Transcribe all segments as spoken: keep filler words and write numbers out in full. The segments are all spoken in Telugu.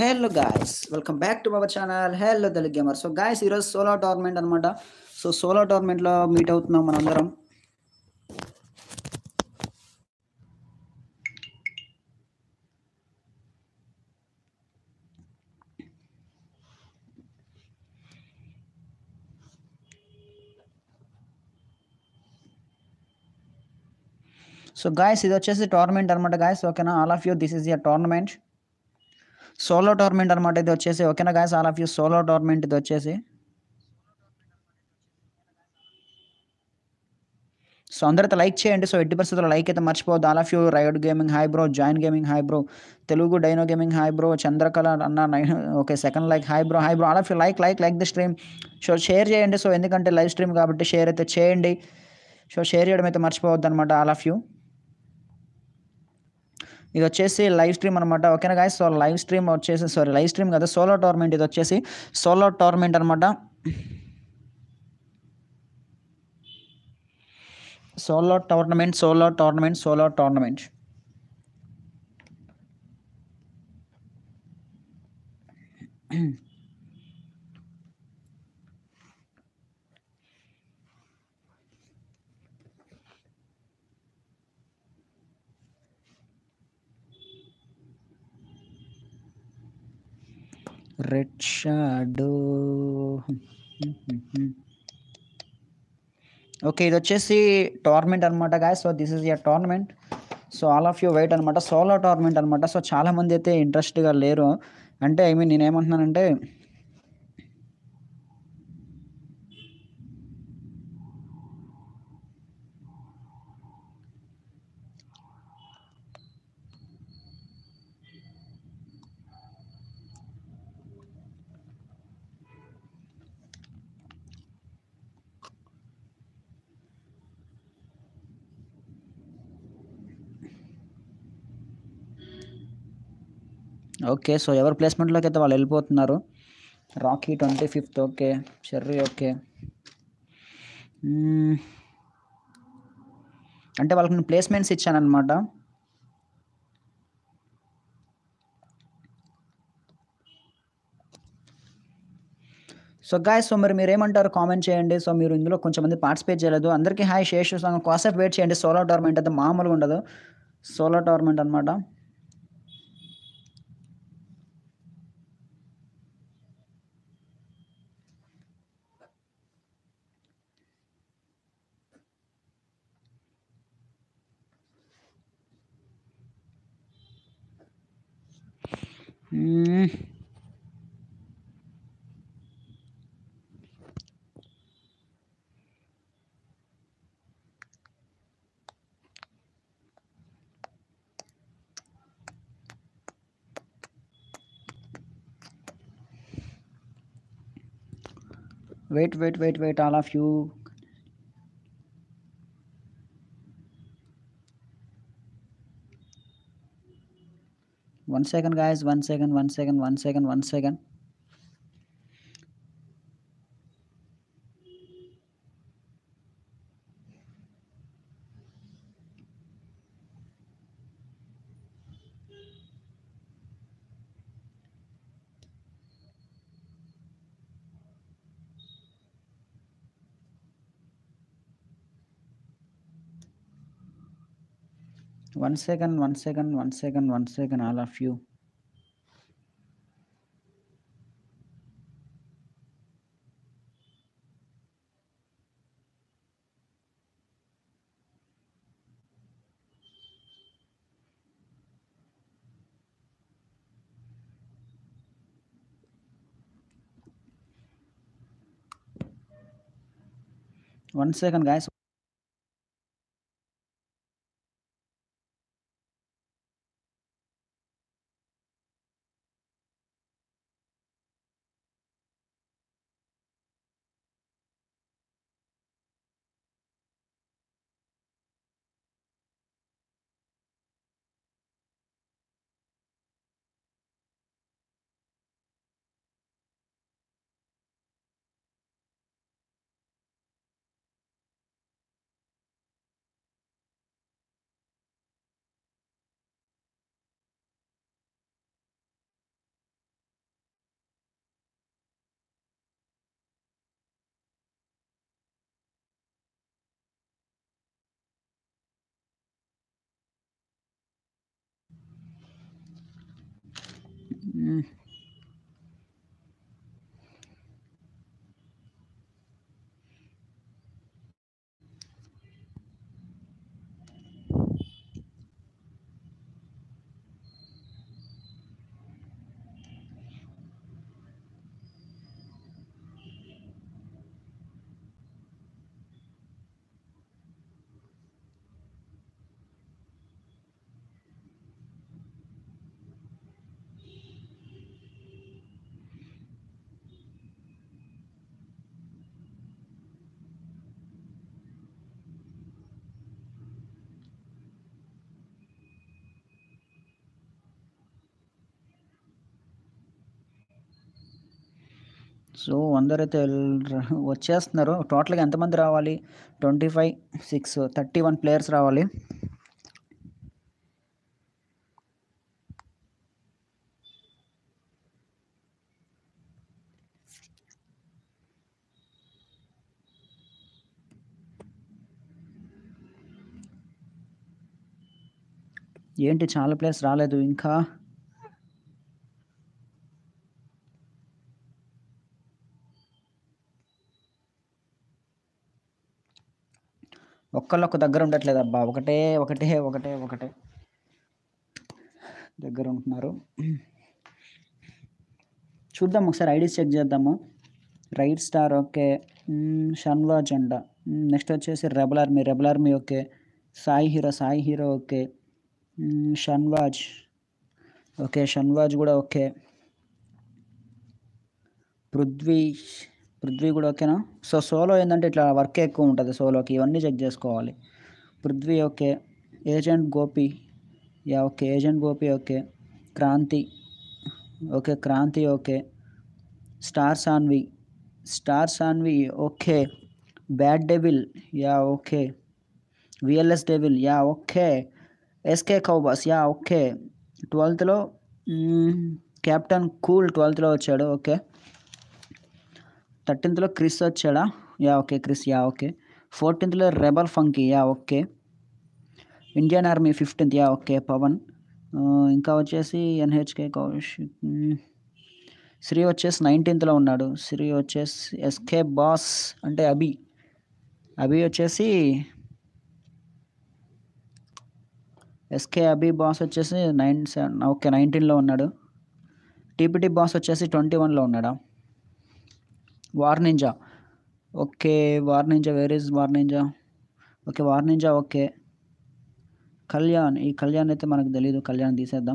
Hello guys welcome back to our channel hello Telugu gamer. So guys ఈరోజు సోలో టోర్నమెంట్ అనమాట. సో సోలో టోర్నమెంట్లో మీట్ అవుతున్నాం మనందరం. సో గాయ్స్ ఇది వచ్చేసి టోర్నమెంట్ అనమాట గాయ్స్. ఓకేనా, all of you this is your tournament, solo tournament అనమాట ఇది వచ్చేసి. ఓకేనా guys, all of you solo tournament ఇది వచ్చేసి. సో అందరైతే లైక్ చేయండి. సో ఎట్టి పరిస్థితుల్లో లైక్ అయితే మర్చిపోవద్దు. All of you raid gaming hi bro, join gaming hi bro, Telugu dino gaming hi bro, Chandrakala అన్న nine okay second like hi bro hi bro. All of you like like like the stream. So share చేయండి. సో ఎందుకంటే లైవ్ స్ట్రీమ్ కాబట్టి షేర్ అయితే చేయండి. సో షేర్ చేయడం అయితే మర్చిపోవద్దు అనమాట ఆల్ ఆఫ్ యూ. ఇది వచ్చేసి లైవ్ స్ట్రీమ్ అనమాట. ఓకేనా గాయస్, సో లైవ్ స్ట్రీమ్ వచ్చేసి సారీ లైవ్ స్ట్రీమ్ కదా, సోలో టోర్నమెంట్ ఇది వచ్చేసి సోలో టోర్నమెంట్ అనమాట. Solo tournament solo tournament solo tournament red shadow. Okay ఇది వచ్చేసి టోర్నమెంట్ అనమాట guys. So this is your tournament. So all of you wait అనమాట. సోలో టోర్నమెంట్ అనమాట. సో చాలామంది అయితే ఇంట్రెస్ట్గా లేరు. అంటే ఐ మీన్ నేనేమంటున్నానంటే ఓకే, సో ఎవరి ప్లేస్మెంట్లోకి అయితే వాళ్ళు వెళ్ళిపోతున్నారు. Rocky twenty fifth okay, Cherry okay. అంటే వాళ్ళకి నేను ప్లేస్మెంట్స్ ఇచ్చానమాట. సో గాయస్, సో మరి మీరు ఏమంటారు కామెంట్ చేయండి. సో మీరు ఇందులో కొంచెం మంది పార్టిసిపేట్ చేయలేదు. అందరికీ హాయ్ శేషు సంఘం కాసేపు వెయిట్ చేయండి. సోలో టోర్నమెంట్ అయితే మామూలుగా ఉండదు. సోలో టోర్నమెంట్ అనమాట. Wait wait wait wait all of you. One second guys, one second one second one second one second one second one second one second one second all of you. One second guys. Hmm. So, అందరైతే ఎల్ వచ్చేస్తున్నారు. టోటల్‌గా ఎంతమంది రావాలి? Twenty five, six thirty one players రావాలి. ఏంటి చాలా ప్లేయర్స్ రాలేదు ఇంకా? ఒక్కళ్ళు ఒక్క దగ్గర ఉండట్లేదబ్బా! ఒకటే, ఒకటే, ఒకటే, ఒకటే దగ్గర ఉంటున్నారు. చూద్దాం ఒకసారి ఐడీస్ చెక్ చేద్దాము. Right star okay. Hmm. Shahnawaz అంట. హ్మ్. నెక్స్ట్ వచ్చేసి rebel army, rebel army okay. Sai hero, Sai hero okay. Hmm. Shahnawaz okay. Shanwaz గూడా ఓకే. పృథ్వీ, పృథ్వీ గూడా ఓకేనా? సో, సోలో ఏందంటే ఇట్లా వర్కే ఎక్కువ ఉంటది సోలోకి. ఇవన్నీ చెక్ జేసుకోవాలి. Prithvi okay. Agent Gopi. Yeah! Okay. Agent Gopi okay. Kranti okay. Kranti okay. Star Sanvi, star Sanvi okay. Bad devil yeah! Okay. VLS devil yeah! Okay. SK కౌబాస్ యాహ్! ఓకే. ట్వెల్త్‌లో హ్మ్. కెప్టెన్ కూల్ ట్వెల్త్‌లో వచ్చాడు. ఓకే. థర్టీన్త్‌లో క్రిస్ వచ్చాడా? Yeah! Okay. Chris yeah! Okay. ఫోర్టీన్త్‌లో rebel funky yeah! Okay. Indian army fifteenth yeah! Okay. Pavan. Ah, ఇంకా వచ్చేసి ఎన్‌హెచ్‌కే కౌశిక్ హ్మ్. శ్రీ వచ్చేసి నైన్టీన్త్‌లో ఉన్నాడు. శ్రీ వచ్చేసి ఎస్‌కే బాస్ అంటే అభి. అభి వచ్చేసి ఎస్‌కే అభి బాస్ వచ్చేసి నైన్ సెవెన్ ఓకే. నైన్టీన్‌లో ఉన్నాడు. టీపీటీ బాస్ వచ్చేసి ట్వంటీ వన్‌లో ఉన్నాడా? War ninja okay. War ninja where is war ninja? Okay. War ninja okay. Kalyan ఈ కళ్యాణ్ అయితే మనకు తెలీదు. కళ్యాణ్ తీసేద్దాం.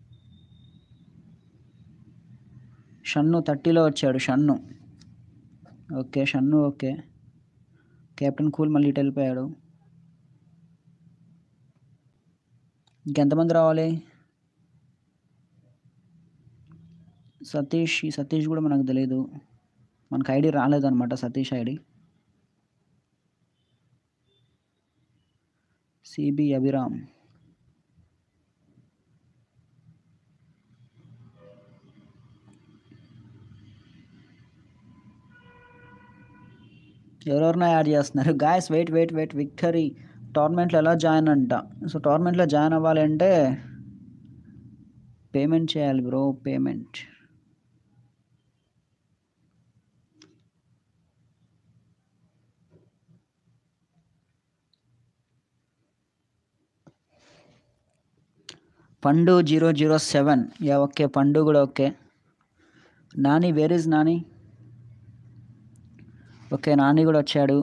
షన్ను థర్టీలో వచ్చాడు Shannu. Okay. Shannu okay. Captain cool మళ్ళీ ఇటు వెళ్ళిపోయాడు. ఇంకెంతమంది రావాలి? సతీష్ ఈ సతీష్ కూడా మనకు తెలీదు. మనకు ఐడీ రాలేదనమాట సతీష్ ఐడీ. సిబి అభిరామ్. ఎవరెవరినో యాడ్ చేస్తున్నారు. Guys wait wait wait victory టోర్నమెంట్‌లో ఎలా జాయిన్ అంట. సో, టోర్నమెంట్‌లో జాయిన్ అవ్వాలి అంటే పేమెంట్ చేయాలి bro. Payment. Pandu zero zero seven yeah! Okay. Pandu కూడా okay. Nani where is Nani? Okay. Nani కూడా వచ్చాడు.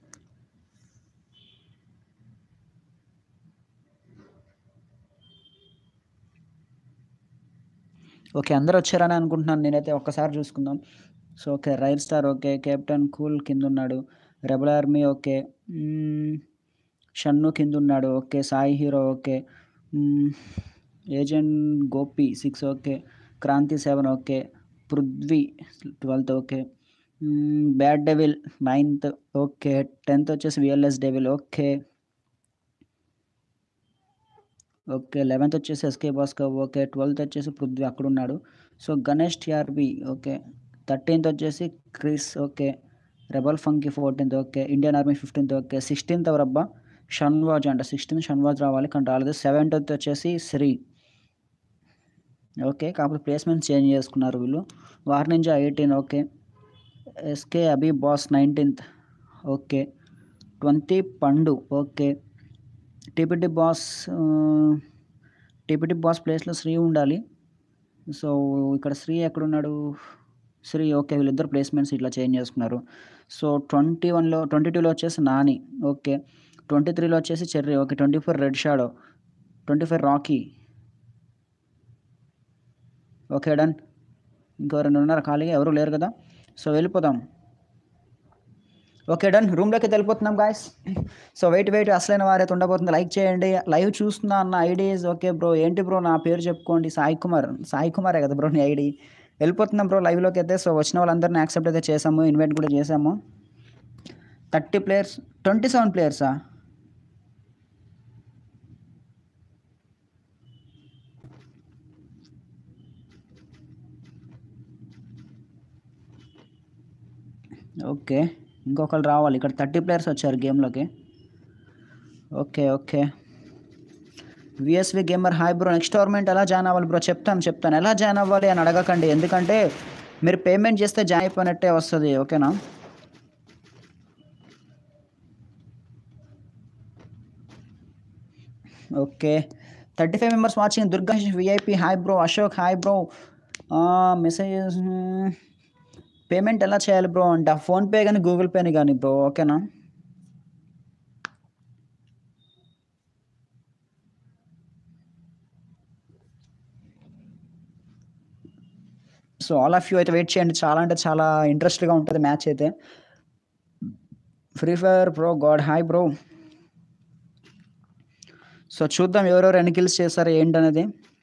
ఓకే. అందరూ వచ్చారని అనుకుంటున్నాను నేనైతే. ఒక్కసారి చూసుకుందాం. So, okay. Rail star okay. Captain cool కిందున్నాడు. Rebel army okay. Hmm. Shannu కిందున్నాడు. Okay. Sai hero okay. Hmm. Agent Gopi six okay. Kranti seven okay. Prithvi twelfth okay. Hmm. Bad devil ninth okay. Tenth వచ్చేసి VLS devil okay. Okay. Eleventh వచ్చేసి ఎస్‌కే భాస్కర్ ఓకే. ట్వెల్త్ వచ్చేసి పృథ్వీ అక్కడున్నాడు. So, Ganesh TRB okay. Thirteenth వచ్చేసి Chris okay. Rebel funky fourteenth okay. Indian army fifteenth okay. Sixteenth ఎవరబ్బా? షన్వాజ్ అంట. సిక్స్టీన్త్ షన్వాజ్ రావాలి కానీ రాలేదు. సెవెంటీన్త్ వచ్చేసి శ్రీ. ఓకే. కాకపోతే ప్లేస్‌మెంట్ చేంజ్ చేసుకున్నారు వీళ్ళు. War ninja eighteen okay. SK Abhi boss nineteenth okay. Twenty Pandu okay. TPT boss ah, TPT boss ప్లేస్‌లో శ్రీ ఉండాలి. సో, ఇక్కడ శ్రీ ఎక్కడున్నాడు? శ్రీ ఓకే. వీళ్ళిద్దరు ప్లేస్‌మెంట్స్ ఇట్లా చేంజ్ చేసుకున్నారు. సో, ట్వంటీ వన్‌లో ట్వంటీ టూలో వచ్చేసి నాని ఓకే. ట్వంటీ త్రీలో వచ్చేసి Cherry okay. Twenty four red shadow, twenty five Rocky okay. Done. ఇంకో రెండు ఉన్నారు ఖాళీగా ఎవరు లేరు కదా! సో, వెళ్ళిపోదాం. ఓకే. డన్. రూమ్‌లోకి వెళ్ళిపోతున్నాం గాయ్స్. సో, వెయిట్ వెయిట్ అసలైన వారైతే ఉండబోతుంది. లైక్ చేయండి. లైవ్ చూస్తున్నా అన్న ఐడీ ఈజ్ ఓకే బ్రో. ఏంటి బ్రో నా పేరు చెప్పుకోండి. సాయి కుమార్. సాయి కుమారే కదా బ్రో నీ ఐడీ. వెళ్ళిపోతున్నాం బ్రో లైవ్‌లోకైతే. సో, వచ్చిన వాళ్ళందరిని యాక్సెప్ట్ అయితే చేసాము. ఇన్వైట్ కూడా చేసాము. థర్టీ ప్లేయర్స్ ట్వంటీ సెవెన్ ప్లేయర్సా? ఓకే. ఇంకొకళ్ళు రావాలి. ఇక్కడ థర్టీ ప్లేయర్స్ వచ్చారు గేమ్‌లోకి. Okay. Okay. VSV gamer hi bro. Next tournament ఎలా జాయిన్ అవ్వాలి బ్రో? చెప్తాను, చెప్తాను. ఎలా జాయిన్ అవ్వాలి అని అడగకండి. ఎందుకంటే మీరు పేమెంట్ చేస్తే జాయిన్ అయిపోయినట్టే వస్తది. ఓకేనా? Okay. Thirty five members watching. Durgesh VIP hi bro. Ashok hi bro. Ah, messages payment ఎలా చేయాలి బ్రో అంట. ఫోన్‌పే గాని, గూగుల్ పేని గాని బ్రో. ఓకేనా? సో, ఆల్ ఆఫ్ యూ అయితే వెయిట్ చేయండి. చాలా అంటే చాలా ఇంట్రెస్ట్‌గా ఉంటది మ్యాచ్ అయితే. Free fire pro god hi bro. So, చూద్దాం ఎవరెవరు ఎన్ని కిల్స్ చేశారు ఏంటనేది.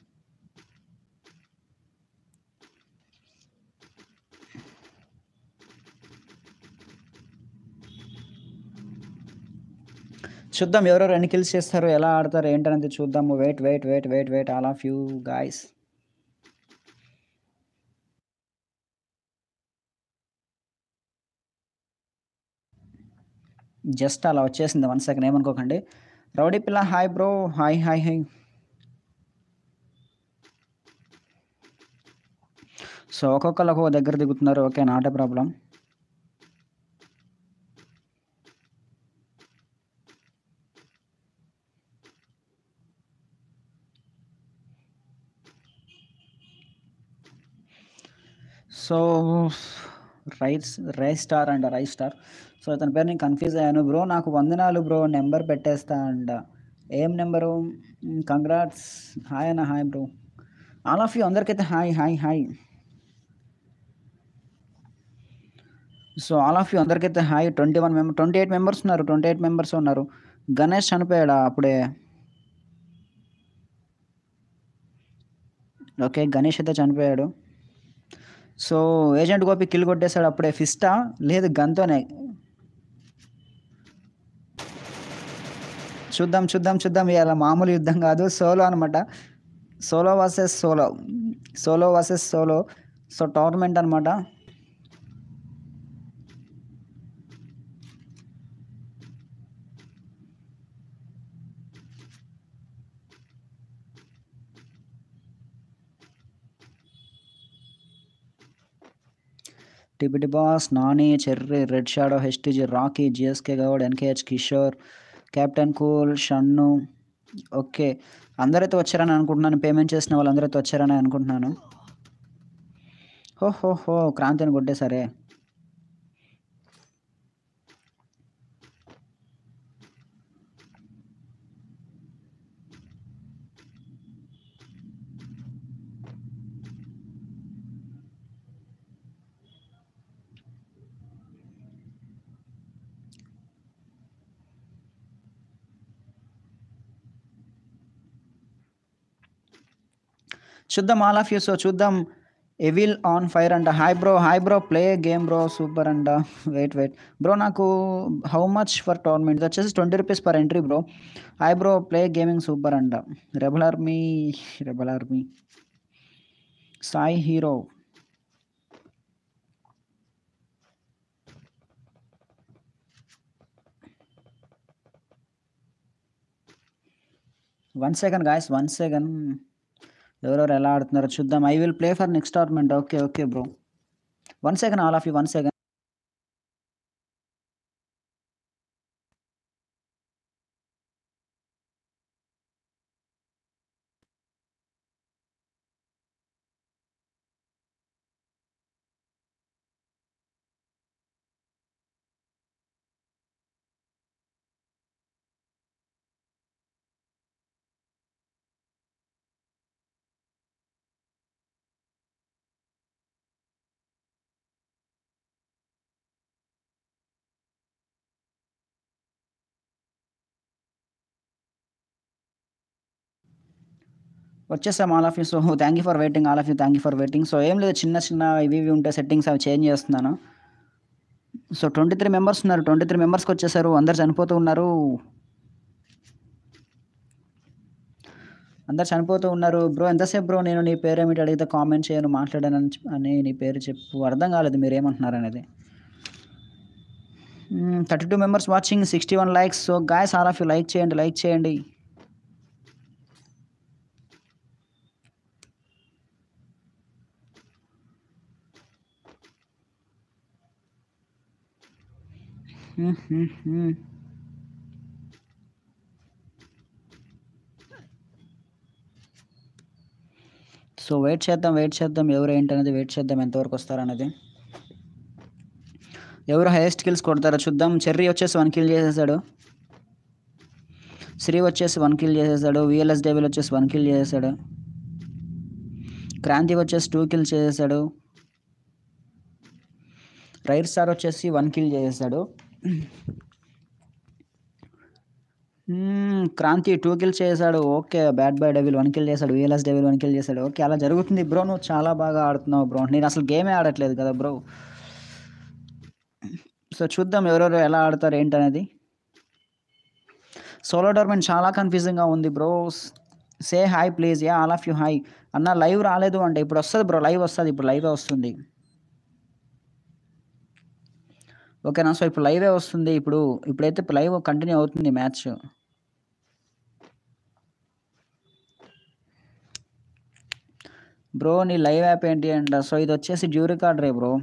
చూద్దాం ఎవరెవరు ఎన్ని కిల్స్ చేస్తారు, ఎలా ఆడతారు ఏంటనేది చూద్దాము. Wait, wait, wait, wait, wait all of you guys. Just అలా వచ్చేసింది. వన్ సెకండ్ ఏమనుకోకండి. రౌడీ పిల్ల hi bro. Hi, hi, hi. So, ఒక్కొక్కళ్ళు ఒక్కొక్క దగ్గర దిగుతున్నారు. Okay. Not a problem. So, rise rise star అంట. Rise star. సో, ఇతని పేరు నేను కన్‌ఫ్యూజ్ అయ్యాను. బ్రో నాకు వందనాలు బ్రో. నంబర్ పెట్టేస్తా అంట. ఏం నంబరు? హ్మ్. కంగ్రాట్స్. హాయ్ అన్న. Hi bro. All of you అందరికైతే hi, hi, hi. So, all of you అందరికైతే hi. Twenty one member twenty eight members ఉన్నారు. ట్వంటీ ఎయిట్ మెంబర్స్ ఉన్నారు. గణేష్ చనిపోయాడా అప్పుడే? ఓకే. గణేష్ అయితే చనిపోయాడు. సో, ఏజెంట్ గోపి కిల్ కొట్టేసాడు అప్పుడే. ఫిస్టా? లేదు గన్‌తోనే. చూద్దాం, చూద్దాం, చూద్దాం. ఇయాల మామూలు యుద్ధం కాదు. సోలో అనమాట. Solo versus solo. Solo versus solo. So, tournament అనమాట. TPT boss, Nani, cherry, red shadow, HTG, rocky, GSK Goud, NKH Kishore, captain cool, Shannu. Okay. అందరైతే వచ్చారని అనుకుంటున్నాను. పేమెంట్ చేసిన వాళ్ళందరైతే వచ్చారని అనుకుంటున్నాను. ఓహోహో! క్రాంతిని కొట్టేసారే. చూద్దాం ఆల్ ఆఫ్ యూ. సో, చూద్దాం. ఎవిల్ ఆన్ ఫైర్ అంట. Hi bro. Hi bro. Play game bro. Super అంట. Wait, wait. బ్రో నాకు హౌ మచ్ ఫర్ టోర్నమెంట్? ఇది వచ్చేసి twenty rupees per entry bro. Hi bro. Play gaming super అంట. Rebel army, rebel army. Sai hero. One second guys. One second. ఎవరెవరు ఎలా ఆడుతున్నారో చూద్దాం. I will play for next tournament. Okay. Okay bro. One second all of you. One second. వచ్చేసాం all of you. So thank you for waiting all of you. Thank you for waiting. So ఏం లేదు, చిన్న చిన్న ఇవి ఇవి ఉంటే సెట్టింగ్స్ అవి చేంజ్ చేస్తున్నాను. సో ట్వంటీ త్రీ మెంబర్స్ ఉన్నారు. ట్వంటీ త్రీ మెంబర్స్కి వచ్చేసారు. అందరు చనిపోతూ ఉన్నారు. అందరు చనిపోతూ ఉన్నారు. బ్రో ఎంతసేపు బ్రో నేను నీ పేరు ఏమిటి అడిగితే కామెంట్ చేయను మాట్లాడాను అని నీ పేరు చెప్పు. అర్థం కాలేదు మీరు ఏమంటున్నారు అనేది. Thirty two members watching, sixty one likes. So guys all of you like చేయండి, లైక్ చేయండి. సో వెయిట్ చేద్దాం, వెయిట్ చేద్దాం ఎవరు ఏంటి అనేది వెయిట్ చేద్దాం, ఎంతవరకు వస్తారనేది. ఎవరు హైయెస్ట్ కిల్స్ కొడతారో చూద్దాం. చెర్రీ వచ్చేసి వన్ కిల్ చేసేసాడు. శ్రీ వచ్చేసి వన్ కిల్ చేసేసాడు. విఎల్ఎస్ డేవిల్ వచ్చేసి వన్ కిల్ చేసేసాడు. క్రాంతి వచ్చేసి టూ కిల్ చేసేసాడు. రైర్ స్టార్ వచ్చేసి వన్ కిల్ చేసేసాడు. క్రాంతి టూ కిల్ చేశాడు. Okay. Bad boy devil one kill చేశాడు. విఎల్ఎస్ డెవిల్ వన్ కిల్ చేశాడు. ఓకే, అలా జరుగుతుంది బ్రో. నువ్వు చాలా బాగా ఆడుతున్నావు బ్రో. నేను అసలు గేమే ఆడట్లేదు కదా బ్రో. సో చూద్దాం ఎవరెవరు ఎలా ఆడతారు ఏంటనేది. సోలో టోర్నమెంట్ చాలా కన్ఫ్యూజింగ్గా ఉంది bro. Say hi please. Yeah all of you hi. అన్న లైవ్ రాలేదు అంటే ఇప్పుడు వస్తుంది బ్రో. లైవ్ వస్తుంది, ఇప్పుడు లైవే వస్తుంది. ఓకేనా. సో ఇప్పుడు లైవే వస్తుంది. ఇప్పుడు ఇప్పుడైతే లైవ్ కంటిన్యూ అవుతుంది మ్యాచ్. బ్రో నీ లైవ్ యాప్ ఏంటి అంట. సో ఇది వచ్చేసి DU recorder bro.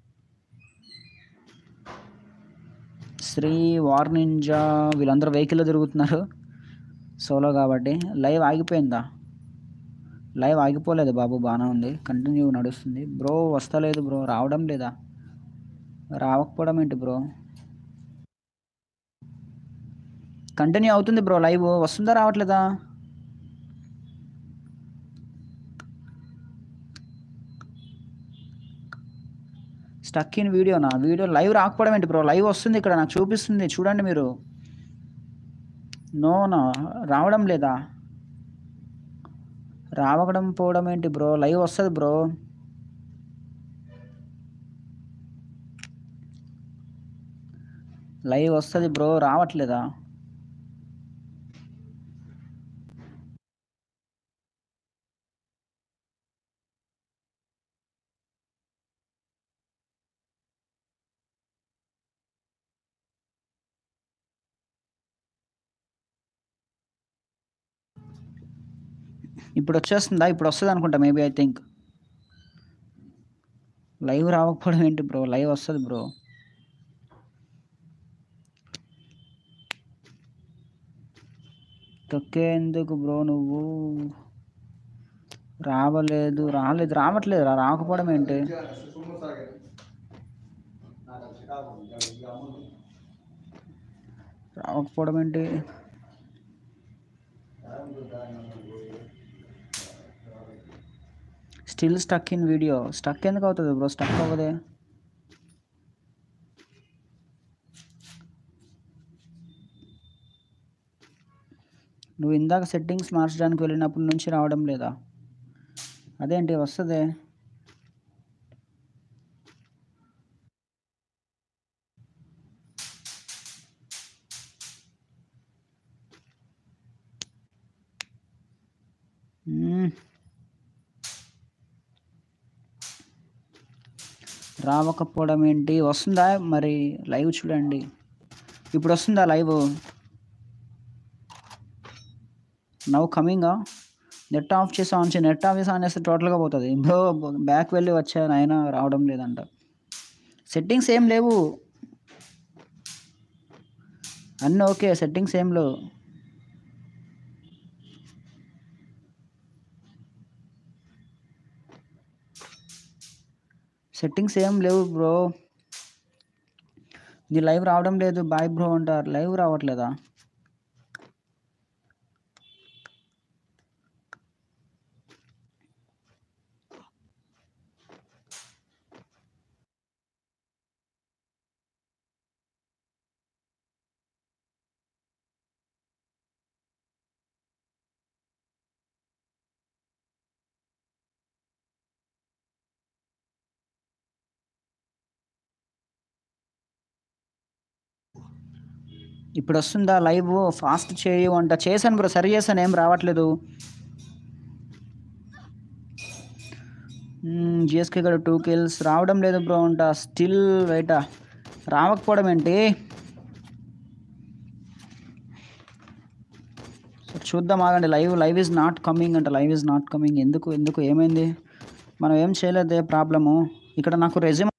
Sri war ninja వీళ్ళందరూ వెహికల్లో తిరుగుతున్నారు సోలో కాబట్టి. లైవ్ ఆగిపోయిందా? లైవ్ ఆగిపోలేదు బాబు, బాగానే ఉంది, కంటిన్యూ నడుస్తుంది. బ్రో వస్తలేదు బ్రో, రావడం లేదా? రావకపోవడం ఏంటి బ్రో? కంటిన్యూ అవుతుంది బ్రో. లైవ్ వస్తుందా రావట్లేదా? స్టక్ ఇన్ వీడియోనా? వీడియో లైవ్ రాకపోవడం ఏంటి బ్రో? లైవ్ వస్తుంది ఇక్కడ నాకు చూపిస్తుంది చూడండి మీరు. నోనా రావడం లేదా? రావడం పోవడం ఏంటి బ్రో? లైవ్ వస్తుంది బ్రో. లైవ్ వస్తుంది బ్రో, రావట్లేదా? ఇప్పుడు వచ్చేస్తుందా? ఇప్పుడు వస్తుంది అనుకుంటా మేబీ, ఐ థింక్. లైవ్ రావకపోవడం ఏంటి బ్రో? లైవ్ వస్తుంది బ్రో. తొక్కేందుకు బ్రో నువ్వు? రావలేదు రాలేదు రావట్లేదు రా. రాకపోవడం ఏంటి? రావకపోవడం ఏంటి? Still stuck in video. Stuck ఎందుకు అవుతుంది బ్రో? స్టక్ అవ్వదే. నువ్వు ఇందాక సెట్టింగ్స్ మార్చడానికి వెళ్ళినప్పటి నుంచి రావడం లేదా? అదేంటి వస్తుంది. రావకపోవడం ఏంటి? వస్తుందా మరి? లైవ్ చూడండి. ఇప్పుడు వస్తుందా లైవ్? నవ్ కమింగా? నెట్ ఆఫ్ చేసి ఆన్ చేయి. నెట్ ఆఫ్ చేసి ఆన్ చేస్తే టోటల్‌గా పోతది. బ్రో బ్యాక్ వెళ్ళి వచ్చాను అయినా రావడం లేదంట. సెట్టింగ్స్ ఏం లేవు. అన్నీ ఓకే. సెట్టింగ్స్ ఏం లేవు. సెట్టింగ్స్ ఏం లేవు బ్రో. నీ లైవ్ రావడం లేదు. బాయ్ బ్రో అంటారు. లైవ్ రావట్లేదా? ఇప్పుడు వస్తుందా లైవ్? ఫాస్ట్ చేయు అంట. చేశాను బ్రో. సరి చేశాను. ఏం రావట్లేదు. జిఎస్కే కూడా టూ కిల్స్ రావడం లేదు బ్రో అంట. స్టిల్ వెయిటా రావకపోవడం ఏంటి? సరే చూద్దాం ఆగండి. Live live is not coming అంట. Live is not coming. ఎందుకు ఎందుకు ఏమైంది? మనం ఏం చేయలేదే ప్రాబ్లము. ఇక్కడ నాకు రెజ్యూమ్